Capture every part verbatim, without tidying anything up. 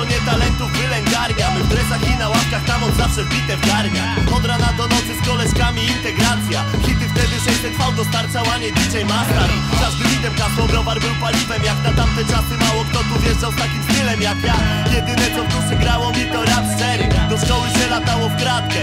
nie talentów wylęgarnia. My w dresach i na ławkach, tam od zawsze wbite w garniach. Od rana do nocy z koleżkami integracja. Hity wtedy sześćset V dostarczał, a nie D J Master. Każdy litem kasło, browar był paliwem. Jak na tamte czasy mało kto tu wjeżdżał z takim stylem jak ja. Jedyne co w duszy grało mi to rap szczery. Do szkoły się latało w kratkę,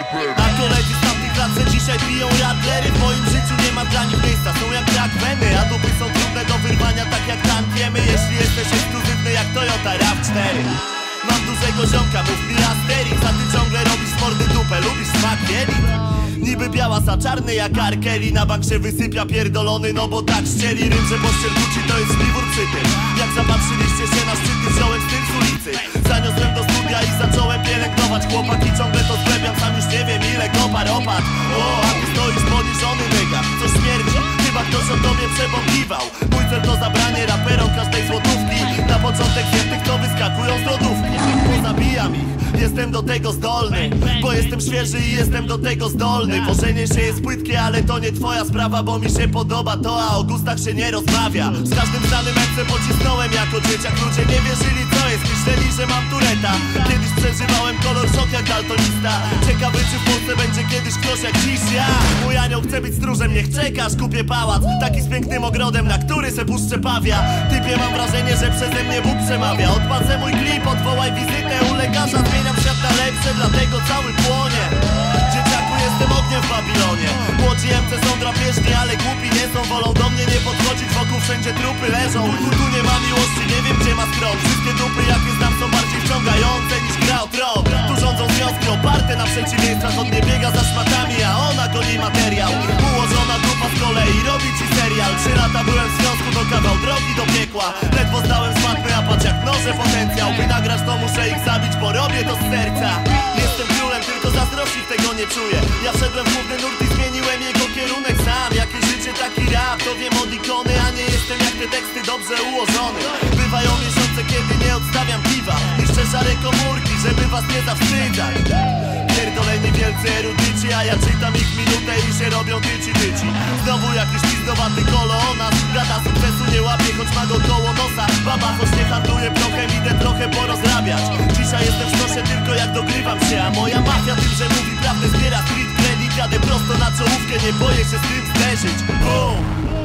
a koledzy z tamtych lat se dzisiaj piją radlery. W moim życiu nie ma dla nich miejsca, są jak brak weny. A dupy są trudne do wyrwania, tak jak tankiemy. Jeśli jesteś ekskluzywny jak Toyota RAV cztery. Mam dużego ziomka, mów mi Asterix, a ty ciągle robisz z mordy dupę, lubisz smak jelit? Niby biała za czarny jak R. Kelly. Na bank się wysypia pierdolony, no bo tak ścieli. Rym, że pościel Gucci to jest śpiwór przy tym. Jak zapatrzyliście się na szczyty, wziąłem z tym z ulicy. Zaniosłem do studia i zacząłem pielęgnować. Chłopaki ciągle to sklepiam, sam już nie wiem ile kopar opadł. O, a ty stoisz poniżony mega, co śmierdzi? Chyba ktoś o tobie przebąkiwał. Mój cel to zabranie raperom każdej złotówki. Na początek świętych to wyskakują z lodówki. Pozabijam ich, jestem do tego zdolny, bo jestem świeży i jestem do tego zdolny. Wożenie się jest płytkie, ale to nie twoja sprawa, bo mi się podoba to, a o gustach się nie rozmawia. Z każdym znanym ręce pocisnąłem jako dzieciak. Ludzie nie wierzyli co jest, myśleli, że mam tureta. Kiedyś przeżywałem kolor szok jak daltonista. Ciekawy czy w Polsce będzie kiedyś ktoś jak dziś ja. Mój anioł chce być stróżem, niech czekasz, kupię pałac taki z pięknym ogrodem, na który se puszczę pawia. Typie mam wrażenie, że przeze mnie Bóg przemawia. Odpłacę mój klip, odwołaj wizytę u lekarza. Zmieniam świat na lepsze, dlatego cały płonie. Dzieciaku, jestem ogniem w Babilonie. Młodzi M C są drapieżni, ale głupi nie są. Wolą do mnie nie podchodzić, wokół wszędzie trupy leżą. Tu, tu nie ma miłości, nie wiem gdzie ma skrom. Wszystkie dupy jakie znam są bardziej wciągające niż gra o tron. Tu rządzą związki oparte na przeciwieństwach. On nie biega za szmatami, a ona goni materiał. Ułożona dupa z kolei robi ci serial. Trzy lata byłem w związku, to kawał drogi do piekła. Ledwo zdałem z matmy, a patrz jak mnożę potencjał. By nagrać to muszę ich zabić, bo robię to z serca. Jestem królem, tylko zazdrości tego nie czuję. Ja wszedłem w główny nurt i zmieniłem jego kierunek sam. Jakie życie, taki rap, to wiem od ikony. A nie jestem jak te teksty dobrze ułożone. Bywają miesiące, kiedy nie odstawiam piwa. Niszczę szare komórki, żeby was nie zawstydzać. Pierdoleni wielcy erudyci, a ja czytam ich minutę i się robią tyci tyci. Znowu jakiś pizdowaty kolo o nas. Brata sukcesu nie łapie, choć ma go koło nosa. Baba, choć nie handluję prochem, idę trochę porozrabiać. Dzisiaj jestem w sztosie tylko jak dogrywam się. A moja mafia tym, że mówi prawdę, zbiera street credit. Jadę prosto na czołówkę, nie boję się z tym zderzyć. Boom!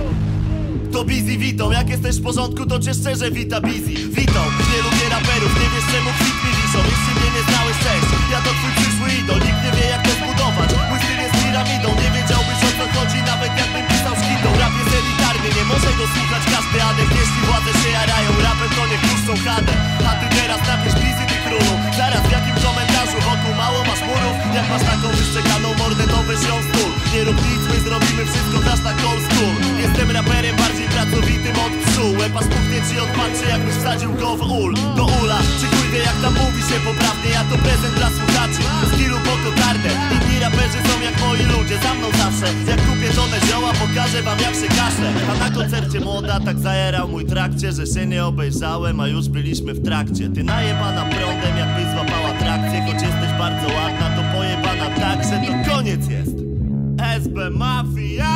To Busy witą, jak jesteś w porządku to cię szczerze wita Busy. Witą, nie lubię raperów, nie wiesz czemu kwit mi wiszą. Jeśli mnie nie znałeś, cześć, ja to twój przyszły idol. Nikt nie wie jak to zbudować, mój styl jest piramidą. Nie wiedziałbyś o co chodzi, nawet jakbym pisał szkidą. Rap jest elitarny, nie może go słuchać każdy adek. Jeśli władze się jarają rapem, to nie puszczą hadę. A ty teraz napisz Busy, ty królu. Zaraz w jakim komentarzu wokół mało masz murów. Jak masz taką wyszczekaną mordę, to weź ją w stół. Nie rób nic, my zrobimy wszystko, dasz tak old school. Jestem raperem bardziej pracowitym od pszczół. Łepa spuchnie ci od patrzy, jakbyś wsadził go w ul. Do ula, czy kurde jak tam mówi się poprawnie. Ja to prezent dla słuchaczy, stylu po kokardę. Inni raperzy są jak moi ludzie, za mną zawsze. Jak kupię tonę zioła, pokażę wam jak się kaszle. A na koncercie młoda tak zajerał mój trakcie, że się nie obejrzałem, a już byliśmy w trakcie. Ty najebana prądem, jakbyś złapała trakcję. Choć jesteś bardzo ładna, to pojebana tak, że to koniec jest. S B Mafia.